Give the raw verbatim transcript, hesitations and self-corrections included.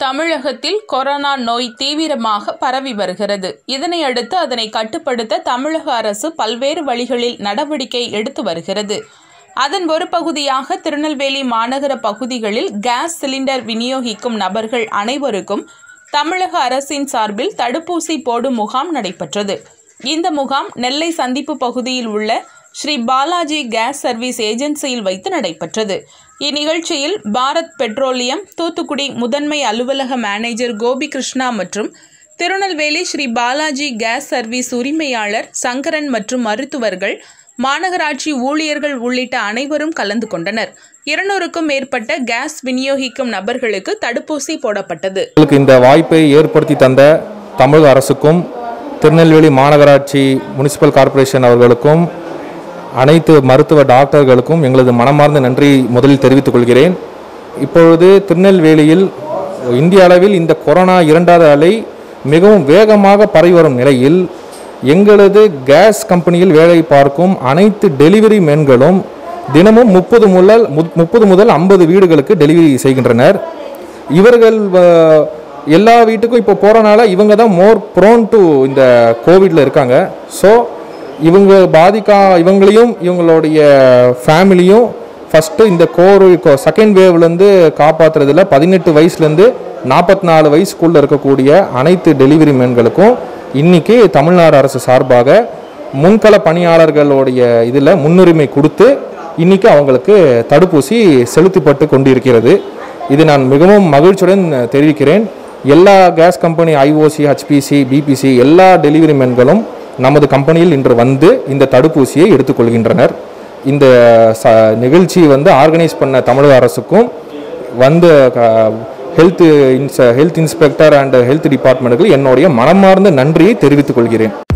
தமிழகத்தில் கொரோனா நோய் தீவிரமாக பரவி வருகிறது. இதனையடுத்து அதனை கட்டுப்படுத்த தமிழக அரசு பல்வேறு வழிகளில் நடவடிக்கை எடுத்து வருகிறது. அதன் ஒரு பகுதியாக திருநெல்வேலி மாநகர பகுதிகளில் கேஸ் சிலிண்டர் விநியோகிக்கும் நபர்கள் அனைவருக்கும் தமிழக அரசின் சார்பில் தடுப்பூசி போடும் முகாம் நடைபெற்றது. இந்த முகாம் நெல்லை சந்திப்பு பகுதியில் உள்ள ஸ்ரீ பாலாஜி கேஸ் சர்வீஸ் ஏஜென்சியில் வைத்து நடைபெற்றது. இந்நிகழ்ச்சியில் பாரத் பெட்ரோலியம் தூத்துக்குடி முதன்மை அலுவலக மேனேஜர் கோபி கிருஷ்ணா மற்றும் திருநெல்வேலி ஸ்ரீ பாலாஜி கேஸ் சர்வீஸ் உரிமையாளர் சங்கரன் மற்றும் மருத்துவர்கள், மாநகராட்சி ஊழியர்கள் உள்ளிட்ட அனைவரும் கலந்து கொண்டனர். இருநூறுக்கும் மேற்பட்ட கேஸ் விநியோகிக்கும் நபர்களுக்கு தடுப்பூசி போடப்பட்டது. இந்த வாய்ப்பை ஏற்படுத்தி தந்த தமிழக அரசுக்கும் திருநெல்வேலி மாநகராட்சி முனிசிபல் கார்ப்பரேஷன் அவர்களுக்கும் அனைத்து மருத்துவ டாக்டர்களுக்கும் எங்களது மனமார்ந்த நன்றி முதலில் தெரிவித்துக் கொள்கிறேன். இப்பொழுது திருநெல்வேலியில் இந்திய அளவில் இந்த கொரோனா இரண்டாவது அலை மிகவும் வேகமாக பரவி வரும் நிலையில் எங்களது கேஸ் கம்பெனியில் வேலை பார்க்கும் அனைத்து டெலிவரி மென்களும் தினமும் முப்பது முதல் முப்பது முதல் ஐம்பது வீடுகளுக்கு டெலிவரி செய்கின்றனர். இவர்கள் எல்லா வீட்டுக்கும் இப்போ போகிறனால இவங்க தான் மோர் ப்ரோன் டு இந்த கோவிடில் இருக்காங்க. ஸோ இவங்க பாதிக்கா இவங்களையும் இவங்களுடைய ஃபேமிலியும் ஃபஸ்ட்டு இந்த கோரு செகண்ட் வேவ்லேருந்து காப்பாற்றுறதுல பதினெட்டு வயசுலேருந்து நாற்பத்தி நாலு வயசுக்குள்ளே இருக்கக்கூடிய அனைத்து டெலிவரி மேன்களுக்கும் இன்றைக்கி தமிழ்நாடு அரசு சார்பாக முன்கள பணியாளர்களுடைய இதில் முன்னுரிமை கொடுத்து இன்றைக்கி அவங்களுக்கு தடுப்பூசி செலுத்தப்பட்டு கொண்டிருக்கிறது. இது நான் மிகவும் மகிழ்ச்சியுடன் தெரிவிக்கிறேன். எல்லா gas company IOC, HPC, BPC எல்லா டெலிவரி மேன்களும் நமது கம்பெனியில் இன்று வந்து இந்த தடுப்பூசியை எடுத்துக்கொள்கின்றனர். இந்த ச நிகழ்ச்சி வந்து ஆர்கனைஸ் பண்ண தமிழக அரசுக்கும் வந்து ஹெல்த் இன்ஸ் ஹெல்த் இன்ஸ்பெக்டர் அண்ட் ஹெல்த் டிபார்ட்மெண்ட்டுக்கு என்னுடைய மனமார்ந்த நன்றியை தெரிவித்துக் கொள்கிறேன்.